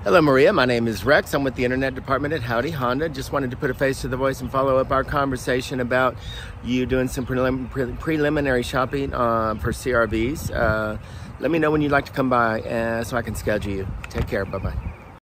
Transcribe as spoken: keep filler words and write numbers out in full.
Hello Maria, my name is Rex. I'm with the Internet Department at Howdy Honda. Just wanted to put a face to the voice and follow up our conversation about you doing some prelim pre preliminary shopping uh, for C R Vs. Uh, let me know when you'd like to come by uh, so I can schedule you. Take care, bye-bye.